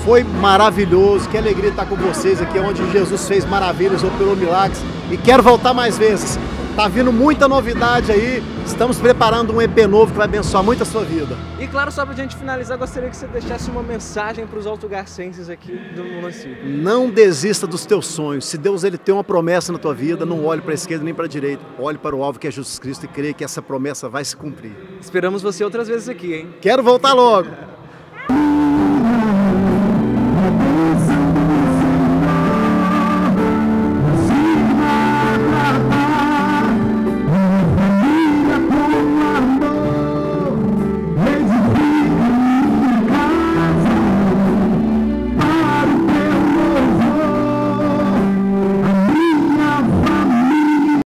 Foi maravilhoso, que alegria estar com vocês aqui, onde Jesus fez maravilhas, operou milagres, e quero voltar mais vezes. Tá vindo muita novidade aí, estamos preparando um EP novo que vai abençoar muito a sua vida. E claro, só pra gente finalizar, gostaria que você deixasse uma mensagem para os altogarcenses aqui do município. Não desista dos teus sonhos. Se Deus ele tem uma promessa na tua vida, não olhe para a esquerda nem para a direita. Olhe para o alvo que é Jesus Cristo e creia que essa promessa vai se cumprir. Esperamos você outras vezes aqui, hein? Quero voltar logo.